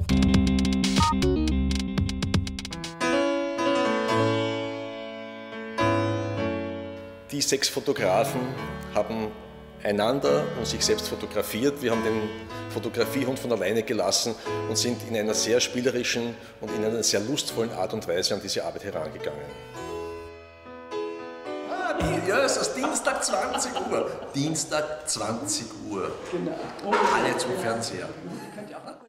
Die 6 Fotografen haben einander und sich selbst fotografiert. Wir haben den Fotografiehund von alleine gelassen und sind in einer sehr spielerischen und in einer sehr lustvollen Art und Weise an diese Arbeit herangegangen. Ja, es ist Dienstag 20 Uhr. Dienstag 20 Uhr. Genau. Alle zum Fernseher.